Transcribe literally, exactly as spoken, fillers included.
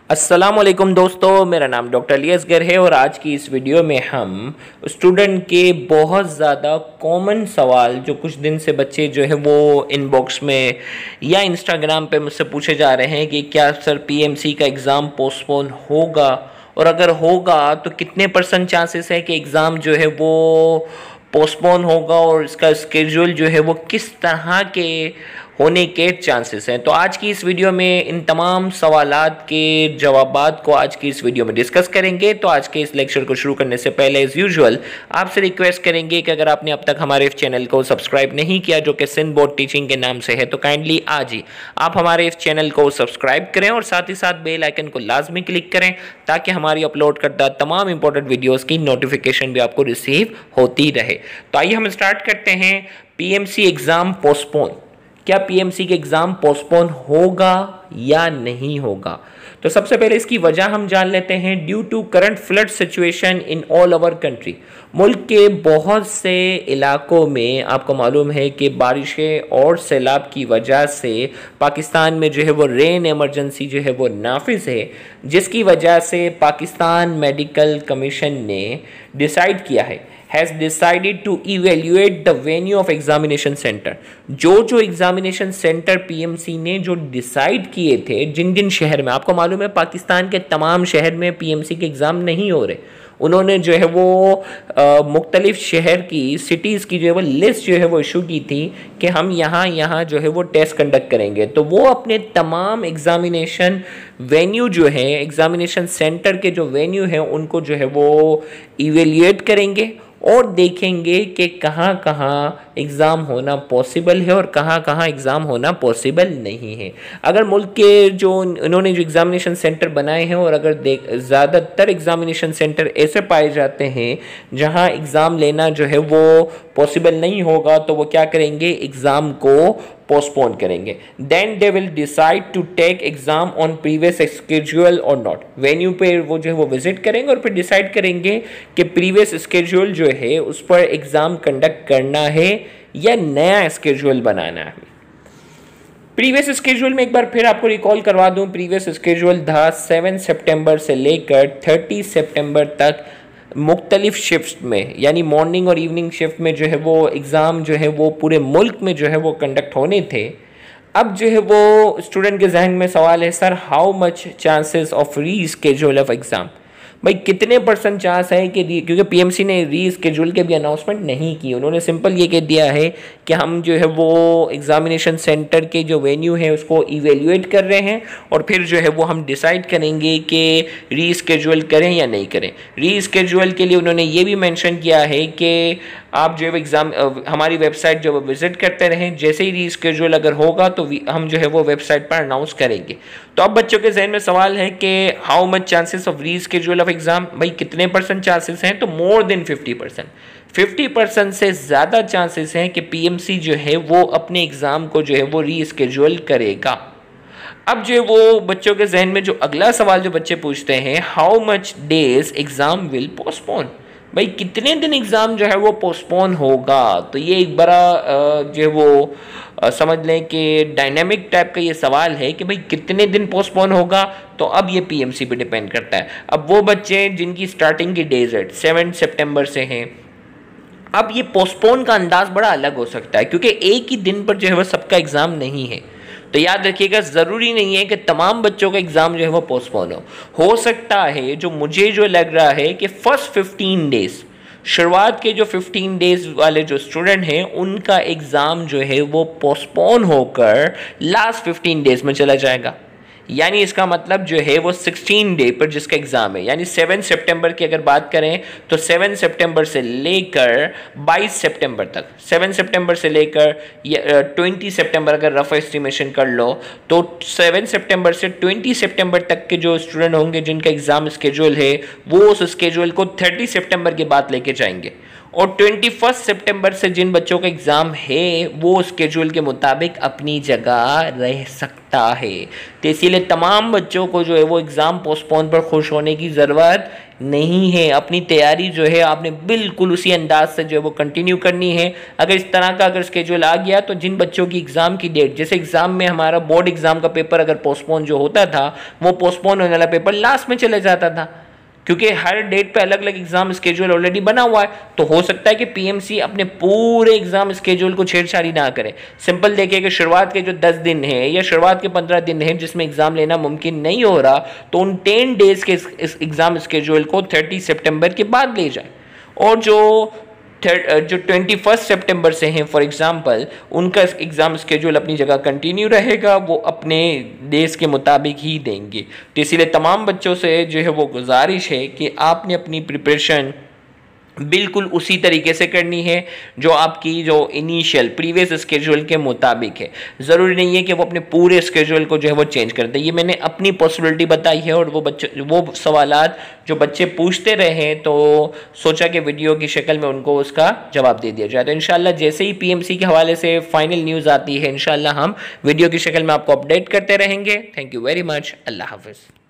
अस्सलाम वालेकुम दोस्तों, मेरा नाम डॉक्टर अली असगर है और आज की इस वीडियो में हम स्टूडेंट के बहुत ज़्यादा कॉमन सवाल जो कुछ दिन से बच्चे जो है वो इनबॉक्स में या इंस्टाग्राम पे मुझसे पूछे जा रहे हैं कि क्या सर पीएमसी का एग्ज़ाम पोस्टपोन होगा, और अगर होगा तो कितने परसेंट चांसेस है कि एग्ज़ाम जो है वो पोस्टपोन होगा और इसका स्केड्यूल जो है वो किस तरह के होने के चांसेस हैं। तो आज की इस वीडियो में इन तमाम सवालात के जवाबात को आज की इस वीडियो में डिस्कस करेंगे। तो आज के इस लेक्चर को शुरू करने से पहले एज यूजुअल आपसे रिक्वेस्ट करेंगे कि अगर आपने अब तक हमारे इस चैनल को सब्सक्राइब नहीं किया जो कि सिंध बोर्ड टीचिंग के नाम से है, तो काइंडली आज ही आप हमारे इस चैनल को सब्सक्राइब करें और साथ ही साथ बेल आइकन को लाजमी क्लिक करें ताकि हमारी अपलोड करता तमाम इंपॉर्टेंट वीडियोस की नोटिफिकेशन भी आपको रिसीव होती रहे। तो आइए हम स्टार्ट करते हैं। पीएमसी एग्जाम पोस्टपोन, क्या पीएमसी के एग्जाम पोस्टपोन होगा या नहीं होगा? तो सबसे पहले इसकी वजह हम जान लेते हैं। Due to current flood situation in all over country, मुल्क के बहुत से इलाकों में आपको मालूम है कि बारिशें और सैलाब की वजह से पाकिस्तान में जो है वो रेन इमरजेंसी जो है वो नाफिज है, जिसकी वजह से पाकिस्तान मेडिकल कमीशन ने डिसाइड किया है has decided to evaluate the venue of examination center। जो जो एग्जामिनेशन सेंटर पीएमसी ने जो डिसाइड किए थे जिन जिन शहर में, आपको मालूम है पाकिस्तान के तमाम शहर में पीएमसी के एग्ज़ाम नहीं हो रहे, उन्होंने जो है वो मुख्तलिफ शहर की सिटीज़ की जो है वो लिस्ट जो है वो इशू की थी कि हम यहाँ यहाँ जो है वो टेस्ट कंडक्ट करेंगे। तो वो अपने तमाम एग्ज़ामिनेशन वेन्यू जो है, एग्ज़ामिनेशन सेंटर के जो वेन्यू है उनको जो है वो इवेल्युएट करेंगे और देखेंगे कि कहाँ कहाँ एग्ज़ाम होना पॉसिबल है और कहाँ कहाँ एग्ज़ाम होना पॉसिबल नहीं है। अगर मुल्क के जो इन्होंने जो एग्ज़ामिनेशन सेंटर बनाए हैं और अगर देख ज़्यादातर एग्ज़ामिनेशन सेंटर ऐसे पाए जाते हैं जहाँ एग्ज़ाम लेना जो है वो पॉसिबल नहीं होगा, तो वो क्या करेंगे, एग्ज़ाम को पोस्टपोन करेंगे। Then they will decide to take exam on previous schedule और नॉट। वेन्यू पे वो जो है वो विजिट करेंगे और फिर डिसाइड करेंगे कि प्रीवियस स्केड्यूल जो है उस पर एग्जाम कंडक्ट करना है या नया स्केड्यूल बनाना है। प्रीवियस स्केड्यूल में एक बार फिर आपको रिकॉल करवा दूं, प्रीवियस स्केड्यूल था सेवन सितंबर से लेकर तीस सितंबर तक मुख्तलिफ शिफ्ट में, यानी मॉर्निंग और इवनिंग शिफ्ट में जो है वो एग्ज़ाम जो है वो पूरे मुल्क में जो है वो कंडक्ट होने थे। अब जो है वो स्टूडेंट के जहन में सवाल है, sir how much chances of re schedule of exam, भाई कितने परसेंट चांस है कि, क्योंकि पीएमसी ने री स्केड्यूल के भी अनाउंसमेंट नहीं की, उन्होंने सिंपल ये कह दिया है कि हम जो है वो एग्जामिनेशन सेंटर के जो वेन्यू है उसको इवेल्युएट कर रहे हैं और फिर जो है वो हम डिसाइड करेंगे कि री स्केड्यूल करें या नहीं करें। री स्केड्यूल के लिए उन्होंने ये भी मेंशन किया है कि आप जो है एग्ज़ाम हमारी वेबसाइट जो विज़िट करते रहें, जैसे ही री स्केड्यूल अगर होगा तो हम जो है वो वेबसाइट पर अनाउंस करेंगे। तो अब बच्चों के जहन में सवाल है कि how much chances of re schedule of exam, भाई कितने परसेंट चांसेस हैं? तो more than fifty percent, fifty percent से ज़्यादा चांसेस हैं कि पीएमसी जो है वो अपने एग्ज़ाम को जो है वो री स्केड्यूल करेगा। अब जो वो बच्चों के जहन में जो अगला सवाल जो बच्चे पूछते हैं, how much days exam will postpone, भाई कितने दिन एग्ज़ाम जो है वो पोस्टपोन होगा। तो ये एक बड़ा जो है वो समझ लें कि डायनामिक टाइप का ये सवाल है कि भाई कितने दिन पोस्टपोन होगा। तो अब ये पीएमसी पे डिपेंड करता है। अब वो बच्चे जिनकी स्टार्टिंग की डेट सेवन सितंबर से हैं, अब ये पोस्टपोन का अंदाज बड़ा अलग हो सकता है क्योंकि एक ही दिन पर जो है वो सबका एग्ज़ाम नहीं है। तो याद रखिएगा, ज़रूरी नहीं है कि तमाम बच्चों का एग्ज़ाम जो है वो पोस्टपोन हो हो सकता है, जो मुझे जो लग रहा है कि फर्स्ट फिफ्टीन डेज़, शुरुआत के जो फिफ्टीन डेज़ वाले जो स्टूडेंट हैं उनका एग्ज़ाम जो है वो पोस्टपोन होकर लास्ट फिफ्टीन डेज़ में चला जाएगा। यानी इसका मतलब जो है वो सिक्सटीन डे पर जिसका एग्ज़ाम है, यानी सेवन सितंबर की अगर बात करें तो सेवन सितंबर से लेकर बाईस सितंबर तक, सेवन सितंबर से लेकर ट्वेंटी सितंबर अगर रफ एस्टिमेशन कर लो तो सेवन सितंबर से ट्वेंटी सितंबर तक के जो स्टूडेंट होंगे जिनका एग्ज़ाम स्केड्यूल है वो उस स्केड्यूल को थर्टी सितंबर के बाद लेके जाएंगे और ट्वेंटी फर्स्ट सितंबर से जिन बच्चों का एग्ज़ाम है वो स्केड्यूल के मुताबिक अपनी जगह रह सकता है। तो इसीलिए तमाम बच्चों को जो है वो एग्ज़ाम पोस्टपोन पर खुश होने की ज़रूरत नहीं है। अपनी तैयारी जो है आपने बिल्कुल उसी अंदाज से जो है वो कंटिन्यू करनी है। अगर इस तरह का अगर स्केड्यूल आ गया तो जिन बच्चों की एग्ज़ाम की डेट, जैसे एग्ज़ाम में हमारा बोर्ड एग्ज़ाम का पेपर अगर पोस्टपोन जो होता था वो पोस्टपोन होने वाला पेपर लास्ट में चले जाता था, क्योंकि हर डेट पे अलग अलग एग्जाम स्केड्यूल ऑलरेडी बना हुआ है। तो हो सकता है कि पीएमसी अपने पूरे एग्जाम स्केड्यूल को छेड़छाड़ी ना करे। सिंपल देखिए कि शुरुआत के जो दस दिन है या शुरुआत के पंद्रह दिन है जिसमें एग्जाम लेना मुमकिन नहीं हो रहा, तो उन टेन डेज के इस एग्जाम स्केड्यूल को थर्टी सितंबर के बाद ले जाए। और जो जो ट्वेंटी फर्स्ट सितंबर से हैं फॉर एग्जांपल, उनका एग्ज़ाम स्केड्यूल अपनी जगह कंटिन्यू रहेगा, वो अपने देश के मुताबिक ही देंगे। तो इसीलिए तमाम बच्चों से जो है वो गुजारिश है कि आपने अपनी प्रिपरेशन बिल्कुल उसी तरीके से करनी है जो आपकी जो इनिशियल प्रीवियस स्केड्यूल के मुताबिक है। ज़रूरी नहीं है कि वो अपने पूरे स्केड्यूल को जो है वो चेंज कर दे। ये मैंने अपनी पॉसिबिलिटी बताई है और वो बच्चे वो सवालात जो बच्चे पूछते रहे तो सोचा कि वीडियो की शक्ल में उनको उसका जवाब दे दिया जाए। तो इंशाल्लाह जैसे ही पीएमसी के हवाले से फाइनल न्यूज़ आती है इंशाल्लाह हम वीडियो की शक्ल में आपको अपडेट करते रहेंगे। Thank you very much. अल्लाह हाफिज़।